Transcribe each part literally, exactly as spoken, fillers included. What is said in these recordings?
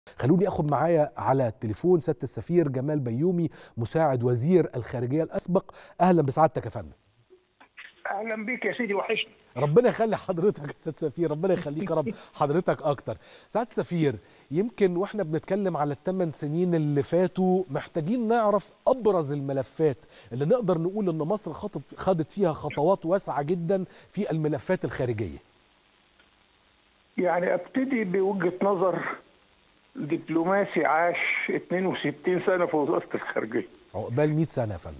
خلوني اخد معايا على التليفون سيادة السفير جمال بيومي مساعد وزير الخارجية الاسبق. اهلا بسعادتك يا فندم. اهلا بيك يا سيدي، وحشني. ربنا يخلي حضرتك يا سيادة السفير، ربنا يخليك يا رب حضرتك اكتر. سعادة السفير، يمكن واحنا بنتكلم على الثمان سنين اللي فاتوا محتاجين نعرف ابرز الملفات اللي نقدر نقول ان مصر خطت خدت فيها خطوات واسعة جدا في الملفات الخارجية. يعني ابتدي بوجهة نظر دبلوماسي عاش اثنين وستين سنة في وزارة الخارجية، عقبال مئة سنة يا فندم.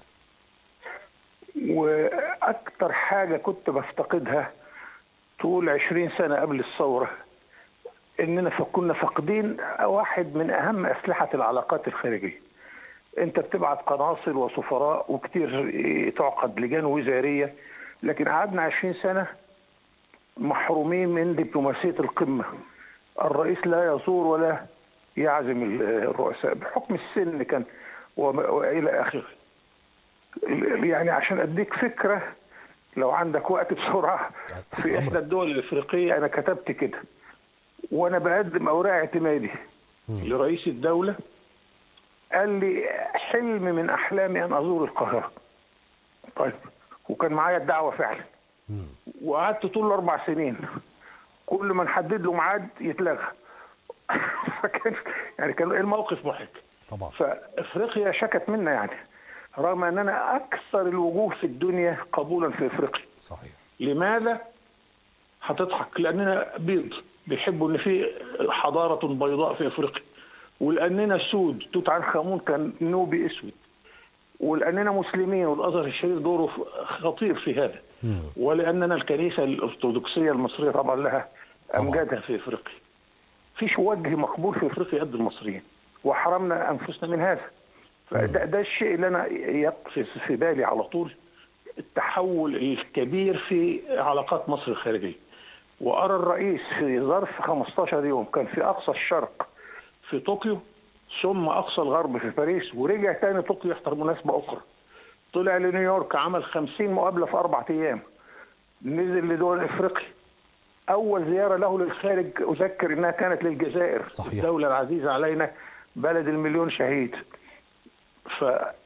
واكتر حاجة كنت بفتقدها طول عشرين سنة قبل الثورة اننا كنا فاقدين واحد من اهم اسلحة العلاقات الخارجية. انت بتبعت قناصل وسفراء وكتير تعقد لجان وزارية، لكن قعدنا عشرين سنة محرومين من دبلوماسية القمة. الرئيس لا يزور ولا يعزم الرؤساء بحكم السن كان والى اخره. يعني عشان اديك فكرة، لو عندك وقت بسرعة، في احدى الدول الافريقية انا كتبت كده وانا بقدم اوراق اعتمادي لرئيس الدولة، قال لي حلم من احلامي ان ازور القاهرة. طيب، وكان معايا الدعوة فعلا، وقعدت طول الاربع سنين كل ما نحدد له ميعاد يتلغى. فكان يعني كان الموقف محرج طبعا. فافريقيا شكت منا، يعني رغم اننا اكثر الوجوه في الدنيا قبولا في افريقيا. صحيح. لماذا؟ هتضحك، لاننا بيض بيحبوا ان في حضاره بيضاء في افريقيا، ولاننا سود، توت عنخ امون كان نوبي اسود، ولاننا مسلمين والازهر الشريف دوره خطير في هذا، مم. ولاننا الكنيسه الارثوذكسيه المصريه طبعا لها امجادها في افريقيا. فيش وجه مقبول في افريقيا قد المصريين، وحرمنا انفسنا من هذا. فده ده الشيء اللي انا يقفز في بالي على طول، التحول الكبير في علاقات مصر الخارجيه. وارى الرئيس في ظرف خمستاشر يوم كان في اقصى الشرق في طوكيو، ثم اقصى الغرب في باريس، ورجع تاني طوكيو يحضر مناسبه اخرى. طلع لنيويورك، عمل خمسين مقابله في اربع ايام. نزل لدول افريقيا، اول زياره له للخارج اذكر انها كانت للجزائر. صحيح. الدوله العزيزه علينا، بلد المليون شهيد. ف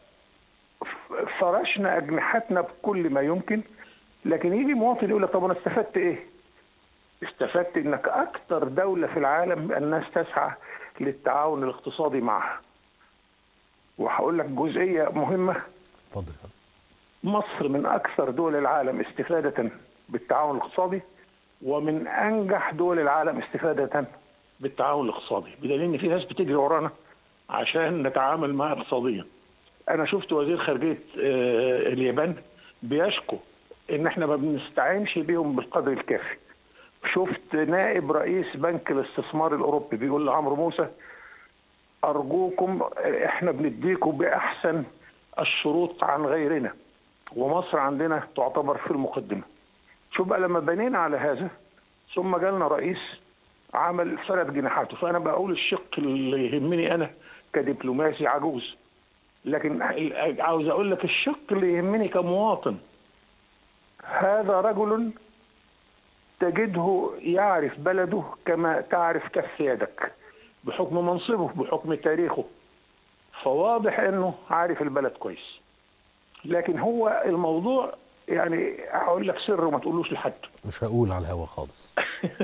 فرشنا اجنحتنا بكل ما يمكن، لكن يجي مواطن يقول لك طب انا استفدت ايه؟ استفدت انك اكثر دوله في العالم الناس تسعى للتعاون الاقتصادي معها. وهقول لك جزئيه مهمه. اتفضل. مصر من اكثر دول العالم استفاده بالتعاون الاقتصادي، ومن انجح دول العالم استفاده بالتعاون الاقتصادي، بدليل ان في ناس بتجري ورانا عشان نتعامل معها اقتصاديا. انا شفت وزير خارجيه اليابان بيشكو ان احنا ما بنستعينش بيهم بالقدر الكافي. شفت نائب رئيس بنك الاستثمار الاوروبي بيقول لعمرو موسى ارجوكم احنا بنديكم باحسن الشروط عن غيرنا، ومصر عندنا تعتبر في المقدمه. شوف بقى لما بنينا على هذا، ثم جالنا رئيس عمل فرد جناحاته. فانا بقول الشق اللي يهمني انا كدبلوماسي عجوز، لكن عاوز اقول لك الشق اللي يهمني كمواطن. هذا رجل تجده يعرف بلده كما تعرف كف يدك، بحكم منصبه، بحكم تاريخه. فواضح انه عارف البلد كويس. لكن هو الموضوع يعني هقول لك سر وما تقولوش لحد. مش هقول على الهوا خالص.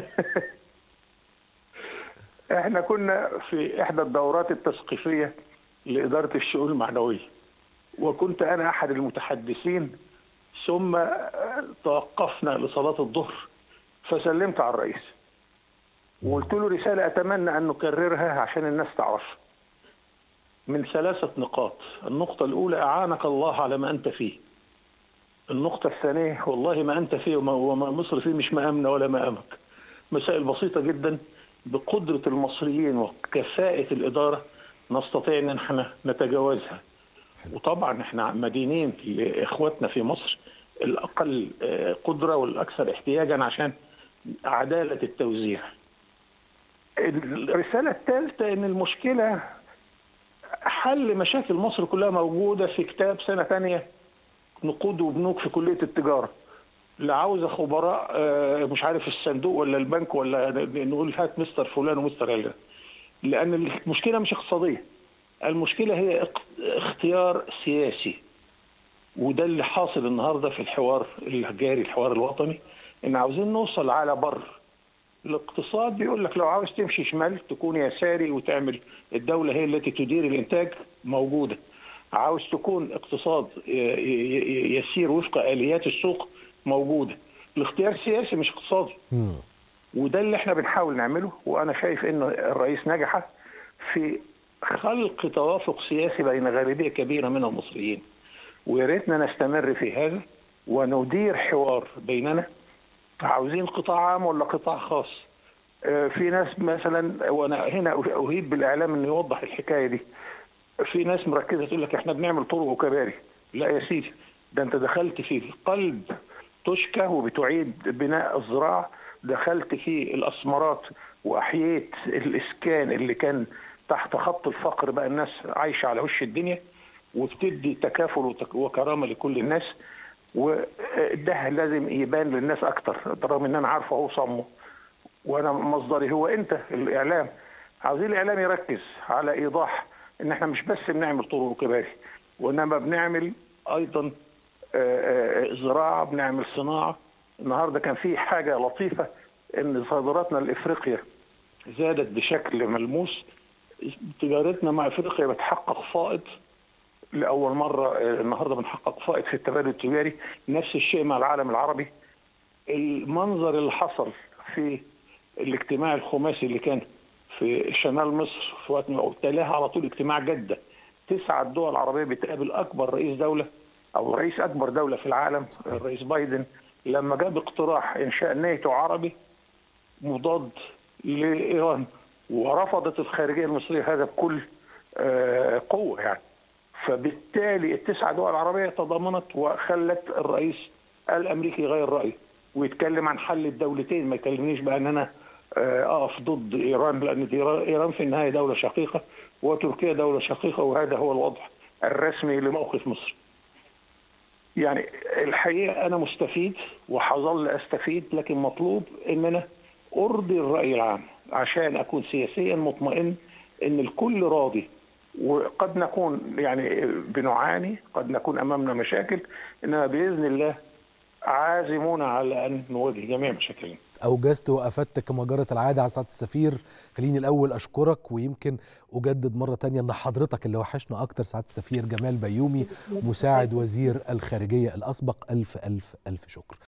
احنا كنا في احدى الدورات التثقيفيه لاداره الشؤون المعنويه، وكنت انا احد المتحدثين، ثم توقفنا لصلاه الظهر فسلمت على الرئيس وقلت له رساله اتمنى ان نكررها عشان الناس تعرف، من ثلاثه نقاط. النقطه الاولى اعانك الله على ما انت فيه. النقطه الثانيه والله ما انت فيه وما مصر فيه مش مأمنه ولا مأمك. مسائل بسيطه جدا بقدره المصريين وكفاءه الاداره نستطيع ان احنا نتجاوزها. وطبعا احنا مدينين لاخواتنا في مصر الاقل قدره والاكثر احتياجا عشان عداله التوزيع. الرساله الثالثه ان المشكله حل مشاكل مصر كلها موجوده في كتاب سنه ثانيه نقود وبنوك في كليه التجاره. لا عاوزه خبراء مش عارف الصندوق ولا البنك ولا نقول هات مستر فلان ومستر علان. لأن المشكلة مش اقتصادية، المشكلة هي اختيار سياسي. وده اللي حاصل النهارده في الحوار الجاري، الحوار الوطني، ان عاوزين نوصل على بر. الاقتصاد بيقول لك لو عاوز تمشي شمال تكون يساري وتعمل الدولة هي التي تدير الانتاج، موجودة. عاوز تكون اقتصاد يسير وفق آليات السوق، موجودة. الاختيار سياسي مش اقتصادي. مم. وده اللي احنا بنحاول نعمله، وانا شايف انه الرئيس نجح في خلق توافق سياسي بين غالبية كبيرة من المصريين، ويا ريتنا نستمر في هذا وندير حوار بيننا. عاوزين قطاع عام ولا قطاع خاص؟ في ناس مثلا، وانا هنا اهيب بالاعلام انه يوضح الحكايه دي، في ناس مركزه تقول لك احنا بنعمل طرق وكباري. لا يا سيدي، ده انت دخلت في قلب تشكى وبتعيد بناء الزراعه، دخلت في الاسمرات واحييت الاسكان اللي كان تحت خط الفقر، بقى الناس عايشه على وش الدنيا، وبتدي تكافل وكرامه لكل الناس. وده لازم يبان للناس اكتر، رغم ان انا عارفه هو صمه وانا مصدري هو انت الاعلام. عاوزين الاعلام يركز على ايضاح ان احنا مش بس بنعمل طرق وكباري، وانما بنعمل ايضا زراعه، بنعمل صناعه. النهارده كان في حاجه لطيفه، ان صادراتنا لافريقيا زادت بشكل ملموس. تجارتنا مع افريقيا بتحقق فائض لاول مره، النهارده بنحقق فائض في التبادل التجاري. نفس الشيء مع العالم العربي. المنظر اللي حصل في الاجتماع الخماسي اللي كان في شمال مصر في وقت ما تلاها على طول اجتماع جده، تسعة دول عربيه بتقابل اكبر رئيس دوله او رئيس اكبر دوله في العالم، الرئيس بايدن، لما جاب اقتراح انشاء ناتو عربي مضاد لايران، ورفضت الخارجيه المصريه هذا بكل قوه يعني. فبالتالي التسع دول العربيه تضامنت وخلت الرئيس الامريكي يغير رايه ويتكلم عن حل الدولتين، ما يكلمنيش بقى ان انا اقف ضد ايران، لان ايران في النهايه دوله شقيقه وتركيا دوله شقيقه، وهذا هو الوضع الرسمي لموقف مصر. يعني الحقيقه انا مستفيد وحظل استفيد، لكن مطلوب ان انا ارضي الراي العام عشان اكون سياسيا مطمئن ان الكل راضي. وقد نكون يعني بنعاني، قد نكون امامنا مشاكل، انما باذن الله عازمون على ان نواجه جميع مشاكلنا. اوجزت وافدت كما جرت العاده على سعاده السفير. خليني الاول اشكرك، ويمكن اجدد مره ثانيه ان حضرتك اللي وحشنا اكتر سعاده السفير جمال بيومي، مساعد وزير الخارجيه الاسبق. الف الف الف شكر.